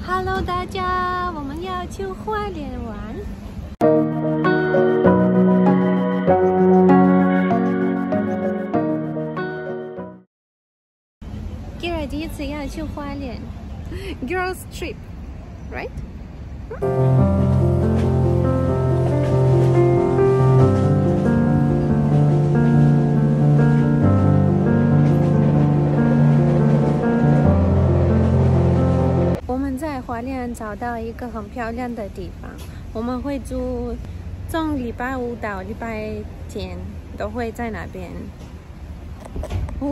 Hello， 大家，我们要去花莲玩。Kira 第一次要去花莲 ，Girls Trip，right？在花莲找到一个很漂亮的地方，我们会住，从礼拜五到礼拜天都会在那边。哦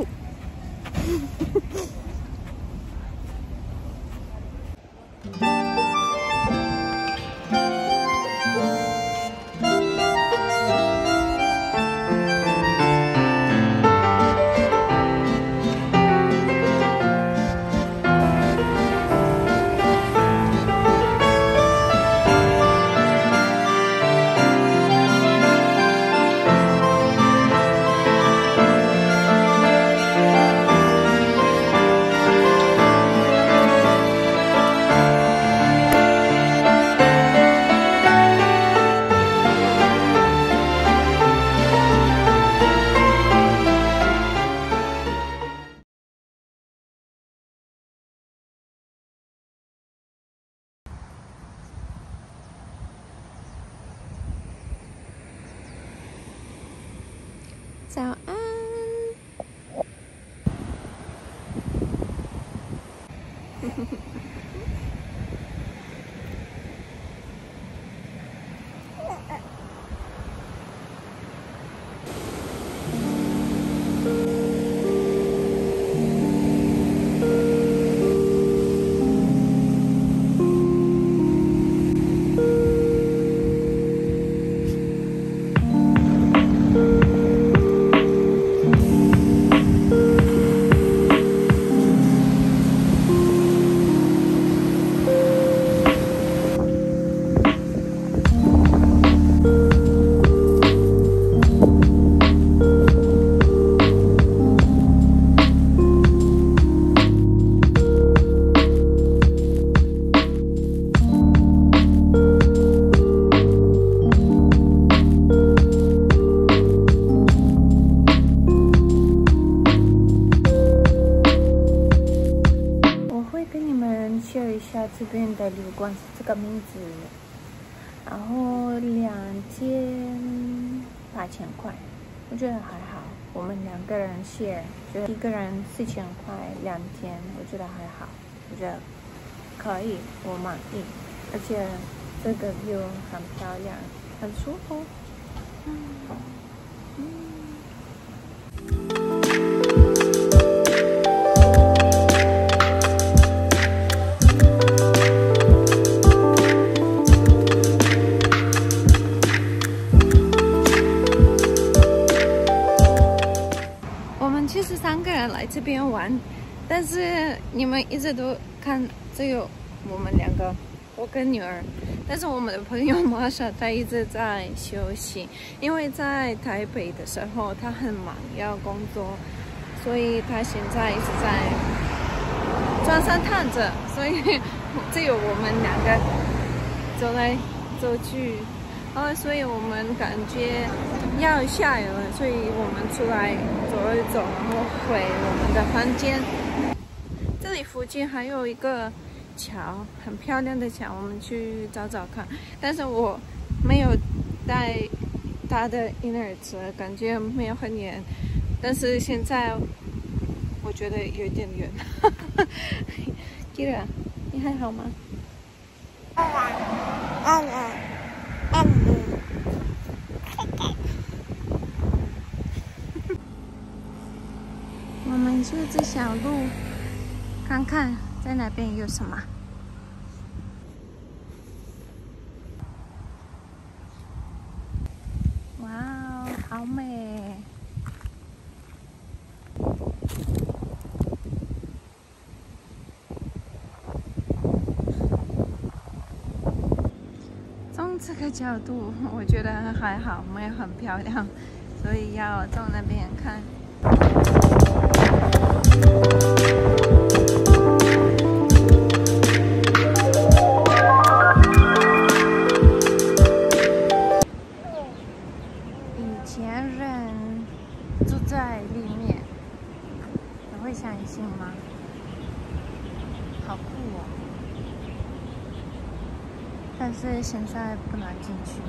早安。share 一下这边的旅馆是这个名字，然后2间8000块，我觉得还好。我们2个人 share， 就1个人4000块2天，我觉得还好，我觉得可以，我满意。而且这个 view 很漂亮，很舒服。其实3个人来这边玩，但是你们一直都看只有我们2个，我跟女儿。但是我们的朋友玛莎她一直在休息，因为在台北的时候她很忙要工作，所以她现在一直在船上躺着，所以只有我们2个走来走去。所以我们感觉要下雨了，所以我们出来走一走，然后回我们的房间。这里附近还有一个桥，很漂亮的桥，我们去找找看。但是我没有带它的婴儿车，感觉没有很远。但是现在我觉得有点远。Kira， 你还好吗？我们去这小路看看，在那边有什么。哇哦，好美！从这个角度，我觉得还好，没有很漂亮，所以要从那边看。 但是现在不能进去。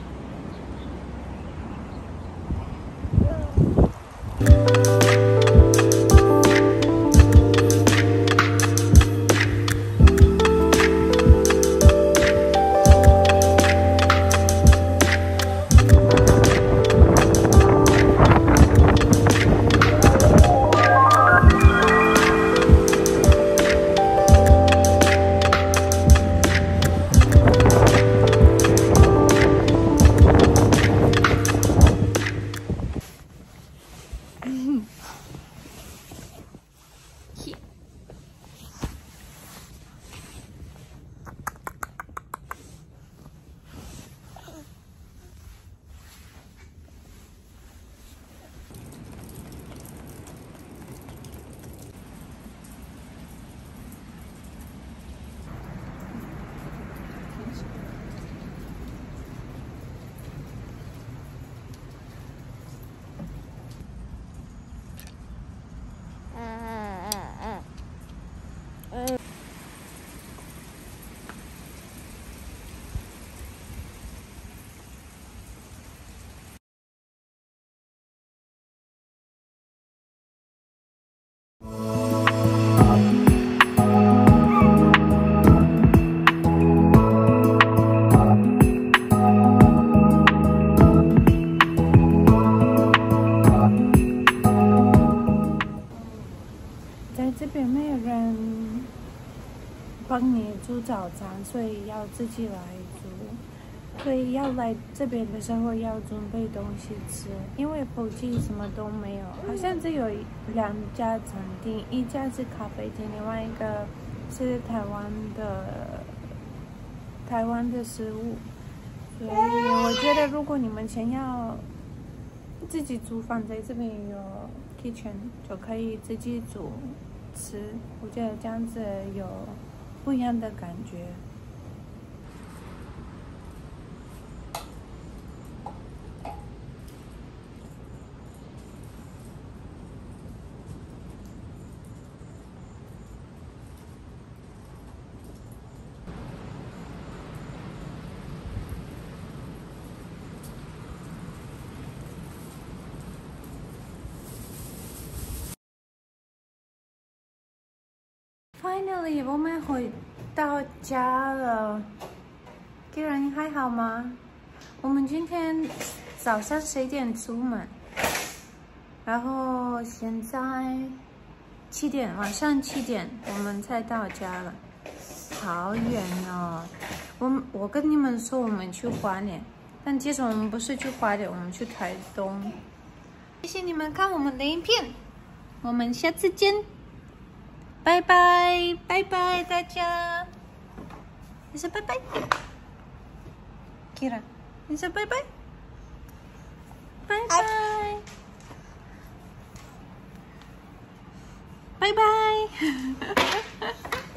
在这边没有人帮你煮早餐，所以要自己来煮。所以要来这边的时候要准备东西吃，因为附近什么都没有，好像只有2家餐厅，一家是咖啡厅，另外一个是台湾的食物。所以我觉得如果你们想要自己煮饭，在这边有 kitchen 就可以自己煮吃，我觉得这样子有不一样的感觉。Finally， 我们回到家了。Kira， 你还好吗？我们今天早上10点出门，然后现在7点，晚上7点我们才到家了，好远哦。我跟你们说我们去花莲，但其实我们不是去花莲，我们去台东。谢谢你们看我们的影片，我们下次见。拜拜，拜拜大家。你说拜拜 ，Kira， 你说拜拜，拜拜，拜拜。